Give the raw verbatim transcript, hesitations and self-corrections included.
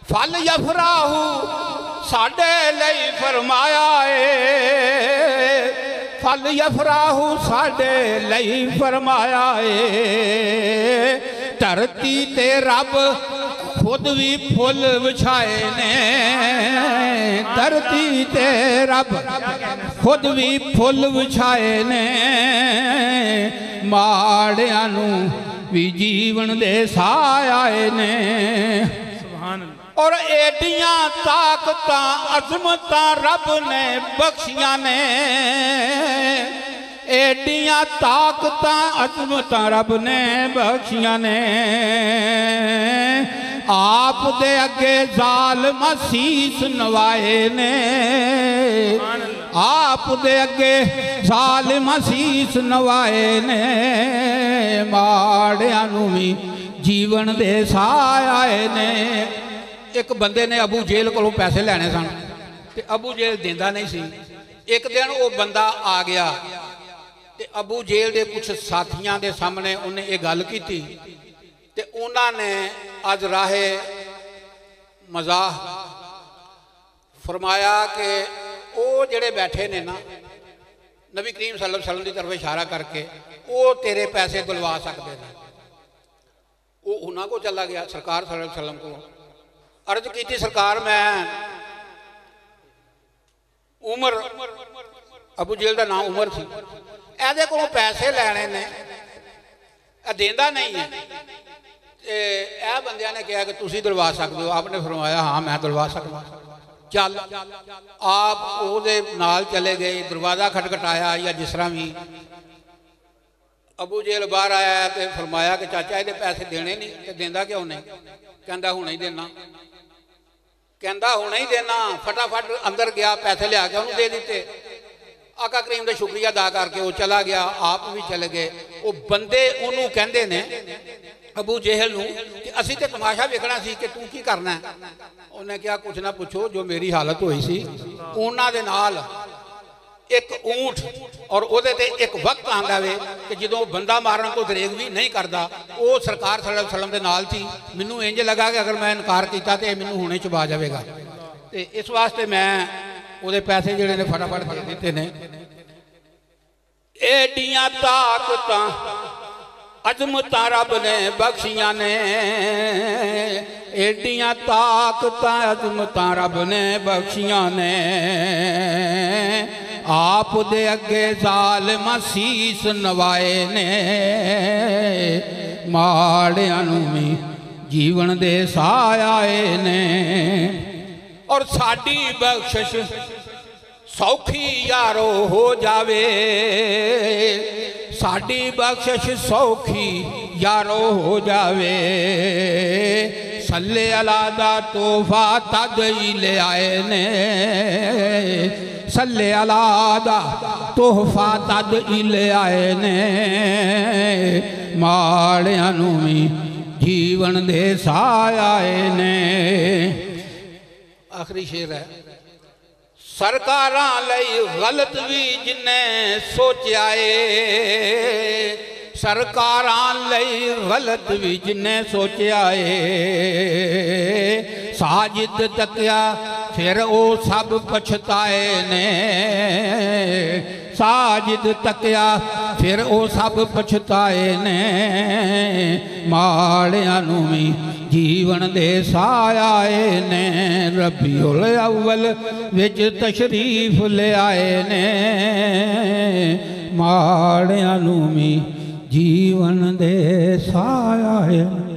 फल यफराहू साडे लई फरमाया है, फल यफराहू साडे लई फरमाया है। धरती ते रब खुद भी फुल विछाए ने, धरती ते रब खुद भी फुल विछाए ने। माड़ियां नू भी जीवन दे साह आए ने। और एडियां ताकतां अजमतां रब ने बख्शियां ने, एडियां ताकतां अजमतां रब ने बख्शियां ने। आप दे अगे जालिम शीस नवाए ने, आप दे अगे जालिम शीस नवाए ने। माड़ियां नू भी जीवन दे साह आए ने। एक बंदे ने अबू जेल को पैसे लैने सन ते अबू जेल देंदा नहीं सी। एक दिन वो बंदा आ गया ते अबू जेल के कुछ साथियों के सामने उन्हें ये गल की ते उन्होंने अज राहे मजाह फरमाया कि वो जेड़े बैठे ने ना नबी करीम सल्लल्लाहु अलैहि वसल्लम की तरफ इशारा करके वो तेरे पैसे दिलवा सकते हैं। वो उन्होंने को चला गया सरकार सल्लल्लाहु अलैहि वसल्लम को अर्ज की सरकार मैं उमर अबू जेल का नाम उमर सी एदे को पैसे लैने ने देंदा नहीं है। ए बंदियां ने कहा कि तुसी दिलवा सकते हो। आपने फरमाया हाँ मैं दिलवा सकता। चल आप ओदे नाल चले गए, दरवाज़ा खटखटाया या जिस तरह भी। अबू जेल बाहर आया तो फरमाया कि चाचा ये पैसे देने नहीं, तो देंदा क्यों नहीं? कहता हुणे ही देना, कहता हुणे ही देना। फटाफट अंदर गया, पैसे लिया के उन्होंने दे दिते। आका करीम का शुक्रिया अदा करके वो चला गया, आप भी चले गए। वो बंदे उन्होंने कहते ने अबू जेहल नूं कि असी तो तमाशा वेखना सी कि तू की करना है। उन्हें क्या कुछ ना पूछो, जो मेरी हालत हुई सी उन्हां दे नाल एक ऊंट और वो एक वक्त आंदा वे कि जो बंदा मारन को दरेग भी नहीं करता। वो सरकार सल्लल्लाहु अलैहि वसल्लम के नाल थी। मैनू इंज लगा कि अगर मैं इनकार किया तो मैनू हुणे चबा जाएगा। तो इस वास्ते मैं वो पैसे जिहड़े ने फटाफट दे दिते ने। एडियां ताकतां अजमतां रब ने बख्शियां ने, एडियां ताकतां अजमतां रब ने बख्शियां ने। आप दे अगे जालिम शीस नवाए ने। माड़ियां नू भी जीवन दे साह आए ने। और साडी बख्शिश सौखी यारो हो जावे, साडी बख्शिश सौखी यारो हो जावे। सल्ले अला दा तोहफा तद ही ले आए ने, सल्ले अला दा तोहफा तद ही ले आए ने। माड़ियां नू भी जीवन दे साह आए ने। आखिरी शेर है। सरकारां लई गलत भी जिन्हें सोचा है, सरकारां लई गलत भी जिन्हें सोचा है। साजिद तकिया फिर वो सब पछताए ने, साजिद तकिया फिर वो सब पछताए ने। माड़ियां नू भी जीवन दे साह आए ने। रबीउल अव्वल विच तशरीफ ले आए ने। माड़ियां नू भी जीवन दे साह आए ने।